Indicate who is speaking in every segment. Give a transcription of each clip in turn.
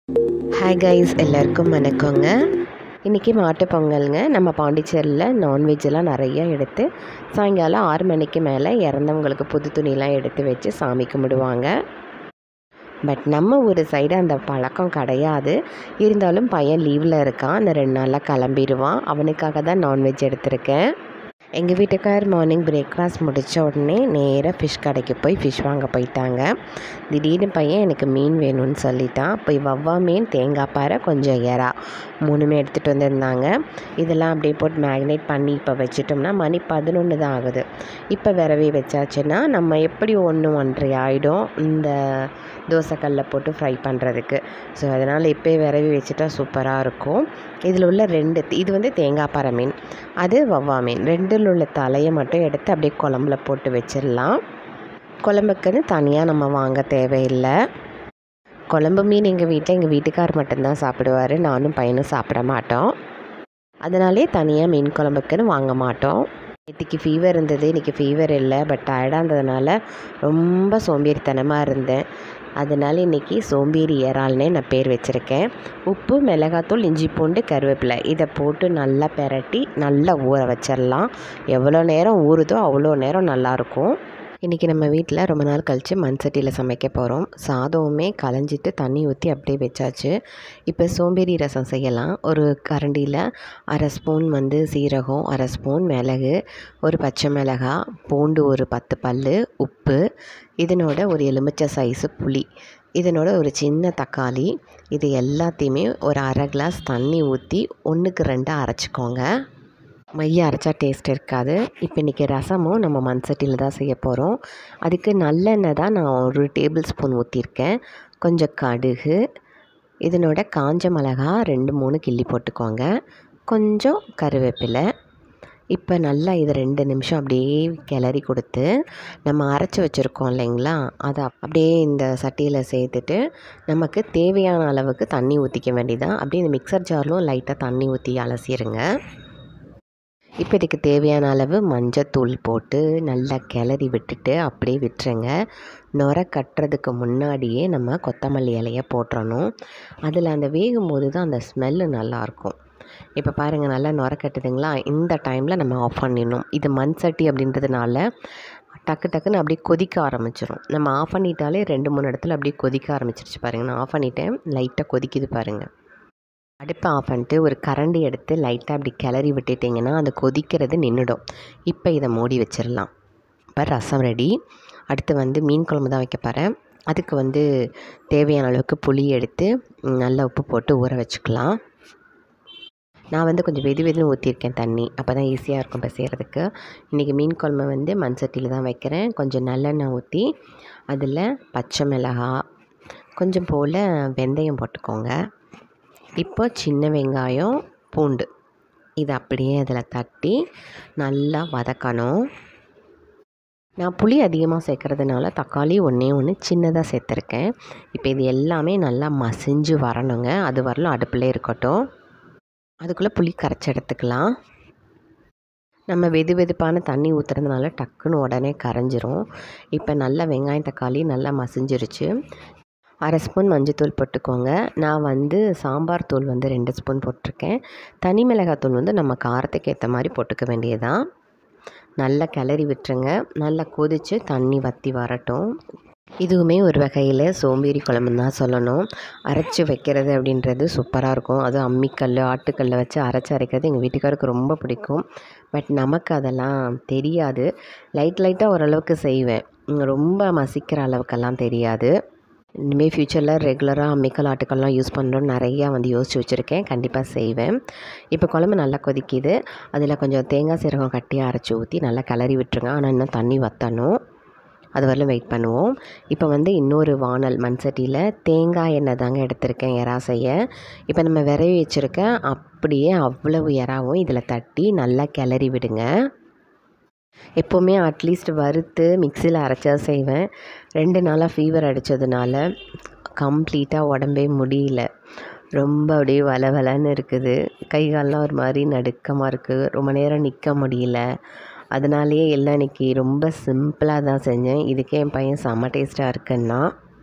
Speaker 1: Hi guys, எல்லாருக்கும் வணக்கங்க. இன்றைக்கி மாட்டுப் பொங்கலுங்க. நம்ம பாண்டிச்சேரியில் நான்வெஜ்ஜெல்லாம் நிறையா எடுத்து சாயங்காலம் 6 மணிக்கு மேலே இறந்தவங்களுக்கு புது துணிலாம் எடுத்து வச்சு சாமி கும்பிடுவாங்க. பட் நம்ம ஊர் சைடு அந்த பழக்கம் கிடையாது. இருந்தாலும் பையன் லீவில் இருக்கான், அந்த 2 நாளில் கிளம்பிடுவான். அவனுக்காக தான் நான்வெஜ் எடுத்திருக்கேன். எங்கள் வீட்டுக்கார் மார்னிங் பிரேக்ஃபாஸ்ட் முடித்த உடனே நேராக ஃபிஷ் கடைக்கு போய் ஃபிஷ் வாங்க போயிட்டாங்க. திடீர்னு பையன் எனக்கு மீன் வேணும்னு சொல்லிட்டான். போய் வவ்வா மீன், தேங்காய் பாறை, கொஞ்சம் எறா 3மே எடுத்துகிட்டு வந்திருந்தாங்க. இதெல்லாம் அப்படியே போட்டு மேக்னேட் பண்ணி இப்போ வச்சிட்டோம்னா மணி 11 தான் ஆகுது. இப்போ விரவி வச்சாச்சுன்னா நம்ம எப்படி 1 1:30 ஆகிடும் இந்த தோசைக்கல்லில் போட்டு ஃப்ரை பண்ணுறதுக்கு. ஸோ அதனால் இப்போயே விரவி வச்சுட்டா சூப்பராக இருக்கும். இதில் உள்ள 2 இது வந்து தேங்காய் பாறை மீன், அது வவ்வா மீன். 2ல் உள்ள தலையை மட்டும் எடுத்து அப்படியே குழம்புல போட்டு வச்சிடலாம். குழம்புக்குன்னு தனியாக நம்ம வாங்க தேவையில்லை. குழம்பு மீன் எங்கள் வீட்டுக்கார் மட்டும்தான் சாப்பிடுவார். நானும் பையனும் சாப்பிட மாட்டோம். அதனாலே தனியாக மீன் குழம்புக்குன்னு வாங்க மாட்டோம். நேற்றுக்கு ஃபீவர் இருந்தது, இன்றைக்கி ஃபீவர் இல்லை. பட் டயர்டாக இருந்ததுனால ரொம்ப சோம்பேறித்தனமாக இருந்தேன். அதனால் இன்றைக்கி சோம்பேறி இறால்னே நான் பேர் வச்சுருக்கேன். உப்பு, மிளகாத்தூள், இஞ்சி பூண்டு, கருவேப்பிலை இதை போட்டு நல்லா பெரட்டி நல்லா ஊற வச்சிடலாம். எவ்வளோ நேரம் ஊறுதோ அவ்வளோ நேரம் நல்லாயிருக்கும். இன்றைக்கி நம்ம வீட்டில் ரொம்ப நாள் கழித்து மண் சட்டியில் சமைக்க போகிறோம். சாதமுமே களைஞ்சிட்டு தண்ணி ஊற்றி அப்படியே வச்சாச்சு. இப்போ சோம்பேறி ரசம் செய்யலாம். ஒரு கரண்டியில் 1/2 ஸ்பூன் சீரகம், 1/2 ஸ்பூன் மிளகு, ஒரு பச்சை மிளகாய், பூண்டு ஒரு 10 பல், உப்பு, இதனோட ஒரு எலுமிச்சை சைஸு புளி, இதனோட ஒரு சின்ன தக்காளி, இது எல்லாத்தையுமே ஒரு 1/2 கிளாஸ் தண்ணி ஊற்றி 1க்கு 2 அரைச்சிக்கோங்க. மைய அரைச்சா டேஸ்ட் இருக்காது. இப்போ இன்றைக்கி ரசமும் நம்ம மண் சட்டியில் தான் செய்ய போகிறோம். அதுக்கு நல்லெண்ணெய் தான் நான் 1 டேபிள் ஸ்பூன் ஊற்றிருக்கேன். கொஞ்சம் கடுகு, இதனோட காஞ்ச மிளகா 2 3 கிள்ளி போட்டுக்கோங்க. கொஞ்சம் கருவேப்பிலை. இப்போ நல்லா இது 2 நிமிஷம் அப்படியே கிளறி கொடுத்து நம்ம அரைச்சி வச்சுருக்கோம் இல்லைங்களா, அதை அப்படியே இந்த சட்டியில் சேர்த்துட்டு நமக்கு தேவையான அளவுக்கு தண்ணி ஊற்றிக்க வேண்டியதான். அப்படியே இந்த மிக்சர் ஜார்லும் லைட்டாக தண்ணி ஊற்றி அலசிடுங்க. இப்போ இதுக்கு தேவையான அளவு மஞ்சத்தூள் போட்டு நல்லா கிளறி விட்டுட்டு அப்படியே விட்டுருங்க. நுரை கட்டுறதுக்கு முன்னாடியே நம்ம கொத்தமல்லி இலையை போட்டுறணும். அதில் அந்த வேகும்போது தான் அந்த ஸ்மெல்லு நல்லாயிருக்கும். இப்போ பாருங்கள், நல்லா நுரை கட்டுதுங்களா. இந்த டைமில் நம்ம ஆஃப் பண்ணிடணும். இது மண் சட்டி அப்படின்றதுனால டக்கு டக்குன்னு அப்படியே கொதிக்க ஆரம்பிச்சிடும். நம்ம ஆஃப் பண்ணிட்டாலே 2 3 இடத்துல அப்படியே கொதிக்க ஆரம்பிச்சிருச்சு பாருங்கள். நான் ஆஃப் பண்ணிட்டேன், லைட்டாக கொதிக்குது பாருங்கள். அடுப்பை ஆஃப் பண்ணிட்டு ஒரு கரண்டி எடுத்து லைட்டாக அப்படி கிளறி விட்டுட்டிங்கன்னா அது கொதிக்கிறது நின்றுடும். இப்போ இதை மூடி வச்சிடலாம். இப்போ ரசம் ரெடி. அடுத்து மீன் குழம்பு தான் வைக்க போகிறேன். அதுக்கு தேவையான அளவுக்கு புளி எடுத்து நல்லா உப்பு போட்டு ஊற வச்சுக்கலாம். நான் கொஞ்சம் வெதுன்னு ஊற்றிருக்கேன் தண்ணி, அப்போ தான் ஈஸியாக இருக்கும் இப்போ செய்கிறதுக்கு. இன்றைக்கி மீன் குழம்பு மண் சட்டியில் தான் வைக்கிறேன். கொஞ்சம் நல்லெண்ணெய் ஊற்றி அதில் பச்சை மிளகாய், கொஞ்சம் போல் வெந்தயம் போட்டுக்கோங்க. இப்போ சின்ன வெங்காயம், பூண்டு இதை அப்படியே அதில் தட்டி நல்லா வதக்கணும். நான் புளி அதிகமாக சேர்க்குறதுனால தக்காளி 1 1 சின்னதாக சேர்த்துருக்கேன். இப்போ இது எல்லாமே நல்லா மசிஞ்சு வரணுங்க. அது வரலும் அடுப்பில் இருக்கட்டும். அதுக்குள்ளே புளி கரைச்சி எடுத்துக்கலாம். நம்ம வெதுப்பான தண்ணி ஊற்றுறதுனால டக்குன்னு உடனே கரைஞ்சிரும். இப்போ நல்லா வெங்காயம் தக்காளி நல்லா மசிஞ்சிருச்சு. 1/2 ஸ்பூன் மஞ்சத்தூள் போட்டுக்கோங்க. நான் சாம்பார் தூள் 2 ஸ்பூன் போட்டிருக்கேன். தனி மிளகாத்தூள் நம்ம காரத்துக்கு ஏற்ற மாதிரி போட்டுக்க வேண்டியதான். நல்லா கிளறி விட்டுருங்க. நல்லா கொதித்து தண்ணி வற்றி வரட்டும். இதுவுமே ஒரு வகையில் சோம்பேறி குழம்புன்னு தான் சொல்லணும். அரைச்சி வைக்கிறது அப்படின்றது சூப்பராக இருக்கும். அதுவும் அம்மிக்கல், ஆட்டுக்கல்லை வச்சு அரைக்கிறது எங்கள் வீட்டுக்காருக்கு ரொம்ப பிடிக்கும். பட் நமக்கு அதெல்லாம் தெரியாது. லைட்டாக ஓரளவுக்கு செய்வேன். ரொம்ப மசிக்கிற அளவுக்கெல்லாம் தெரியாது. இனிமேல் ஃப்யூச்சரில் ரெகுலராக அம்மிக்கல், ஆட்டுக்கல்லாம் யூஸ் பண்ணுறோன்னு நிறையா யோசித்து வச்சுருக்கேன். கண்டிப்பாக செய்வேன். இப்போ குழம்பு நல்லா கொதிக்குது. அதில் கொஞ்சம் தேங்காய் சீரகம் கட்டியாக அரைச்சி ஊற்றி நல்லா கிளறி விட்டுருங்க. ஆனால் இன்னும் தண்ணி வற்றணும். அது வரலும் வெயிட் பண்ணுவோம். இப்போ இன்னொரு வானல் மண் சட்டியில் தேங்காய் எண்ணெய் தாங்க எடுத்திருக்கேன் எறா செய்ய. இப்போ நம்ம விரவி வச்சுருக்கேன் அப்படியே அவ்வளவு எறாவும் இதில் தட்டி நல்லா கிளறி விடுங்க. எப்போவுமே அட்லீஸ்ட் வறுத்து மிக்சியில் அரைச்சா செய்வேன். 2 நாளாக ஃபீவர் அடித்ததுனால கம்ப்ளீட்டாக உடம்பே முடியல. ரொம்ப அப்படியே வலவலன்னு இருக்குது. கை கால்லாம் ஒரு மாதிரி நடுக்கமாக இருக்குது. ரொம்ப நேரம் நிற்க முடியல. அதனாலேயே எல்லாம் இன்றைக்கி ரொம்ப சிம்பிளாக தான் செஞ்சேன். இதுக்கே என் பையன் செம்ம டேஸ்ட்டாக இருக்குன்னா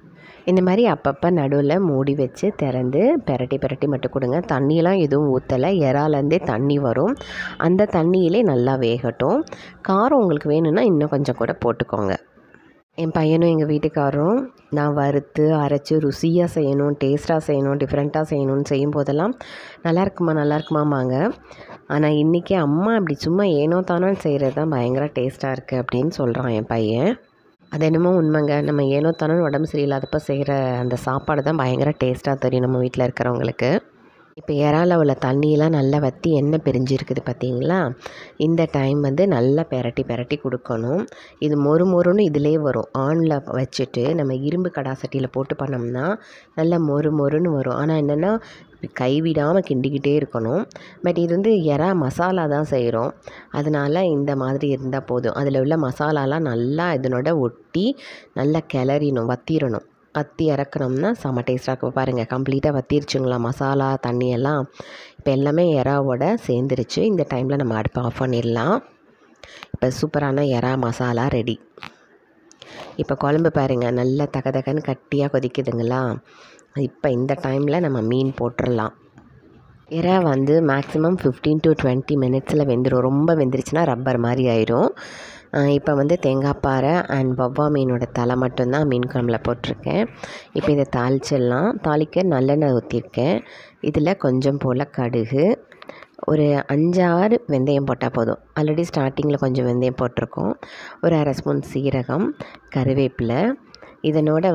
Speaker 1: இந்த மாதிரி அப்பப்போ நடுவில் மூடி வச்சு திறந்து பெரட்டி மட்டும் கொடுங்க. தண்ணியெலாம் எதுவும் ஊற்றலை, இறாலேருந்தே தண்ணி வரும். அந்த தண்ணியிலே நல்லா வேகட்டும். காரம் உங்களுக்கு வேணும்னா இன்னும் கொஞ்சம் கூட போட்டுக்கோங்க. என் பையனும் எங்கள் வீட்டுக்காரரும் நான் வறுத்து அரைச்சி ருசியாக செய்யணும், டேஸ்ட்டாக செய்யணும், டிஃப்ரெண்ட்டாக செய்யணும்னு செய்யும் போதெல்லாம் நல்லாயிருக்குமாம்மாங்க. ஆனால் இன்றைக்கி அம்மா அப்படி சும்மா ஏனோ தானோன்னு செய்கிறது தான் பயங்கர டேஸ்ட்டாக இருக்குது அப்படின்னு சொல்கிறான் என் பையன். அது என்னமோ உண்மைங்க. நம்ம ஏனோ தானோன்னு உடம்பு சரியில்லாதப்போ செய்கிற அந்த சாப்பாடு தான் பயங்கர டேஸ்ட்டாக தெரியும் நம்ம வீட்டில் இருக்கிறவங்களுக்கு. இப்போ இறால உள்ள தண்ணியெலாம் நல்லா வற்றி எண்ணெய் பிரிஞ்சிருக்குது பார்த்தீங்களா? இந்த டைம் நல்லா பெரட்டி கொடுக்கணும். இது மொறுன்னு இதிலே வரும். ஆனில் வச்சுட்டு நம்ம இரும்பு கடாசட்டியில் போட்டு பண்ணோம்னா நல்லா மொறுன்னு வரும். ஆனால் என்னென்னா கைவிடாமல் கிண்டிக்கிட்டே இருக்கணும். பட் இது இறா மசாலா தான் செய்கிறோம், அதனால் இந்த மாதிரி இருந்தால் போதும். அதில் உள்ள மசாலாலாம் நல்லா இதனோட ஒட்டி நல்லா கிளறிணும், வற்றிடணும். வற்றி இறக்குனோம்னா செம்ம டேஸ்ட்டாக இருக்கும். பாருங்கள், கம்ப்ளீட்டாக வற்றிருச்சுங்களா மசாலா தண்ணியெல்லாம். இப்போ எல்லாமே இறாவோட சேர்ந்துருச்சு. இந்த டைமில் நம்ம அடுப்பை ஆஃப் பண்ணிடலாம். இப்போ சூப்பரான இறா மசாலா ரெடி. இப்போ குழம்பு பாருங்கள், நல்லா தகன்னு கட்டியாக கொதிக்குதுங்களா? இப்போ இந்த டைமில் நம்ம மீன் போட்டுடலாம். இறா மேக்ஸிமம் 15 to 20 மினிட்ஸில் வெந்துடும். ரொம்ப வெந்துருச்சுன்னா ரப்பர் மாதிரி ஆயிரும். இப்போ தேங்காய் பாறை அண்ட் வவ்வா மீனோட தலை மட்டும்தான் மீன் குழம்புல போட்டிருக்கேன். இப்போ இதை தாளிக்க நல்லெண்ணெய் ஊற்றிருக்கேன். இதில் கொஞ்சம் போல் கடுகு, ஒரு 5-6 வெந்தயம் போட்டால் போதும். ஆல்ரெடி ஸ்டார்டிங்கில் கொஞ்சம் வெந்தயம் போட்டிருக்கோம். ஒரு அரை ஸ்பூன் சீரகம், கருவேப்பிலை, இதனோட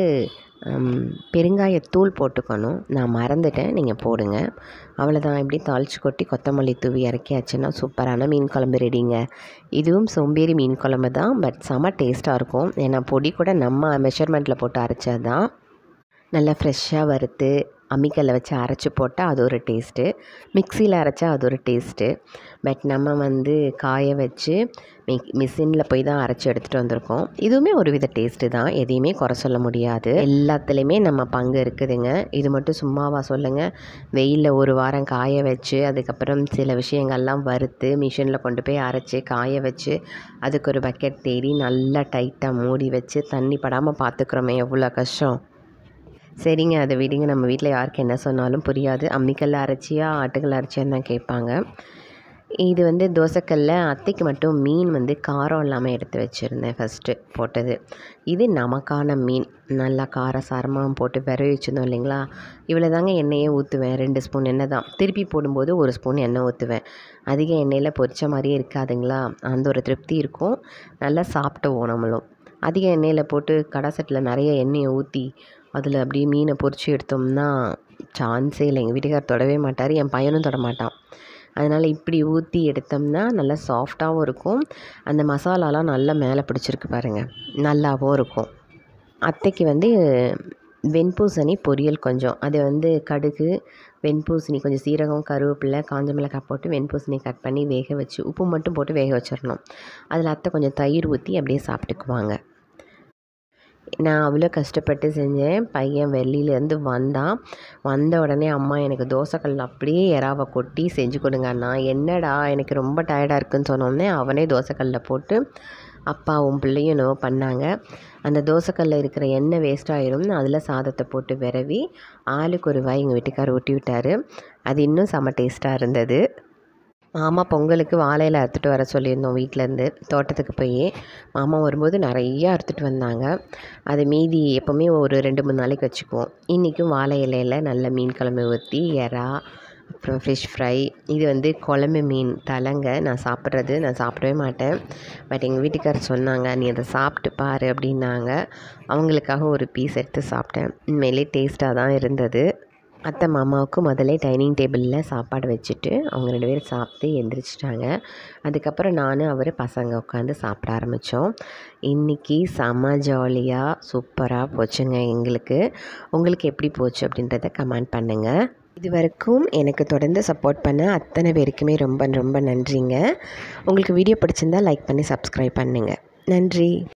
Speaker 1: பெருங்காயத்தூள் போட்டுக்கணும். நான் மறந்துட்டேன், நீங்கள் போடுங்க. அவ்வளோதான். இப்படி தாளித்து கொட்டி கொத்தமல்லி தூவி இறக்கியாச்சுன்னா சூப்பரான மீன் குழம்பு ரெடிங்க. இதுவும் சோம்பேறி மீன் குழம்பு தான், பட் செம டேஸ்ட்டாக இருக்கும். ஏன்னா பொடி கூட நம்ம மெஷர்மெண்ட்டில் போட்டு அரைச்சது தான். நல்லா ஃப்ரெஷ்ஷாக வறுத்து அம்மிக்கல்லை வச்சு அரைச்சி போட்டால் அது ஒரு டேஸ்ட்டு, மிக்சியில் அரைச்சா அது ஒரு டேஸ்ட்டு. பட் நம்ம காய வச்சு மிஷினில் போய் தான் அரைச்சி எடுத்துகிட்டு வந்திருக்கோம். இதுவுமே ஒரு வித டேஸ்ட்டு தான், எதையுமே குறை சொல்ல முடியாது. எல்லாத்துலேயுமே நம்ம பங்கு இருக்குதுங்க. இது மட்டும் சும்மாவா சொல்லுங்கள்? வெயிலில் ஒரு வாரம் காய வச்சு அதுக்கப்புறம் சில விஷயங்கள்லாம் வறுத்து மிஷினில் கொண்டு போய் அரைச்சி காய வச்சு அதுக்கு ஒரு பக்கெட் தேடி நல்லா டைட்டாக மூடி வச்சு தண்ணி படாமல் பார்த்துக்குறோமே, எவ்வளோ கஷ்டம். சரிங்க, அதை விடுங்க. நம்ம வீட்டில் யாருக்கு என்ன சொன்னாலும் புரியாது. அம்மிக்கல்ல அரைச்சியா ஆட்டுக்கல்ல அரைச்சியான்னு தான் கேட்பாங்க. இது தோசைக்கல்ல அத்தைக்கு மட்டும் மீன் காரம் இல்லாமல் எடுத்து வச்சுருந்தேன் ஃபஸ்ட்டு போட்டது. இது நமக்கான மீன் நல்லா காரசாரமாக போட்டு விரவி வச்சுருந்தோம் இல்லைங்களா? இவ்வளோ தாங்க எண்ணெயே ஊற்றுவேன். 2 ஸ்பூன் எண்ணெய் தான். திருப்பி போடும்போது 1 ஸ்பூன் எண்ணெய் ஊற்றுவேன். அதிக எண்ணெயில் பொரிச்ச மாதிரியே இருக்காதுங்களா? அந்த ஒரு திருப்தி இருக்கும். நல்லா சாப்பிட்டுவோம் நம்மளும். அதிக எண்ணெயில் போட்டு கடாசட்டில் நிறைய எண்ணெயை ஊற்றி அதில் அப்படியே மீனை பொரித்து எடுத்தோம்னா சான்ஸே இல்லை. எங்கள் வீட்டுக்கார் தொடவே மாட்டார், என் பையனும் தொட மாட்டான். அதனால் இப்படி ஊற்றி எடுத்தோம்னா நல்லா சாஃப்டாகவும் இருக்கும். அந்த மசாலாலாம் நல்லா மேலே பிடிச்சிருக்கு பாருங்கள், நல்லாவும் இருக்கும். அத்தைக்கு வெண்பூசணி பொரியல் கொஞ்சம், அது கடுகு, வெண்பூசணி, கொஞ்சம் சீரகம், கருவேப்பிலை, காஞ்ச மிளகாய் போட்டு வெண்பூசணி கட் பண்ணி வேக வச்சு உப்பு மட்டும் போட்டு வேக வச்சிடணும். அதில் அத்தை கொஞ்சம் தயிர் ஊற்றி அப்படியே சாப்பிட்டுக்குவாங்க. நான் அவ்வளோ கஷ்டப்பட்டு செஞ்சேன். பையன் வெளியிலேருந்து வந்த உடனே அம்மா எனக்கு தோசைக்கல்ல அப்படியே இறாவை கொட்டி செஞ்சு கொடுங்கண்ணா. என்னடா எனக்கு ரொம்ப டயர்டாக இருக்குதுன்னு சொன்னோடனே அவனே தோசைக்கல்லில் போட்டு அப்பாவும் பிள்ளையும் என்னவோ பண்ணாங்க. அந்த தோசைக்கல்லில் இருக்கிற எண்ணெய் வேஸ்ட் ஆகிரும்னு அதில் சாதத்தை போட்டு விரவி ஆளுக்கு ஒரு வாய் எங்கள் வீட்டுக்காரர் ஊட்டி விட்டார். அது இன்னும் செம்ம டேஸ்ட்டாக இருந்தது. மாமா பொங்கலுக்கு வாழையில் அறுத்துட்டு வர சொல்லியிருந்தோம் வீட்டிலேருந்து. தோட்டத்துக்கு போய் மாமா வரும்போது நிறையா அறுத்துட்டு வந்தாங்க. அது மீதி எப்போவுமே ஒரு 2-3 நாளைக்கு வச்சுக்குவோம். இன்றைக்கும் வாழை இலையில் நல்ல மீன் குழம்பு ஊற்றி இறா, அப்புறம் ஃபிஷ் ஃப்ரை. இது குழம்பு மீன் தலைங்க. நான் சாப்பிடவே மாட்டேன். பட் எங்கள் வீட்டுக்காரர் சொன்னாங்க, நீ அதை சாப்பிட்டு பாரு அப்படின்னாங்க. அவங்களுக்காக ஒரு பீஸ் எடுத்து சாப்பிட்டேன். உண்மையிலே டேஸ்ட்டாக தான் இருந்தது. அத்தை மாமாவுக்கு முதல்ல டைனிங் டேபிளில் சாப்பாடு வச்சுட்டு அவங்க 2 பேரும் சாப்பிட்டு எந்திரிச்சிட்டாங்க. அதுக்கப்புறம் நான் அவர் பசங்க உட்காந்து சாப்பிட ஆரம்பித்தோம். இன்றைக்கி செம்ம ஜாலியாக சூப்பராக போச்சுங்க எங்களுக்கு. உங்களுக்கு எப்படி போச்சு அப்படின்றத கமெண்ட் பண்ணுங்கள். இது வரைக்கும் எனக்கு தொடர்ந்து சப்போர்ட் பண்ண அத்தனை பேருக்குமே ரொம்ப ரொம்ப நன்றிங்க. உங்களுக்கு வீடியோ பிடிச்சிருந்தால் லைக் பண்ணி சப்ஸ்கிரைப் பண்ணுங்கள். நன்றி.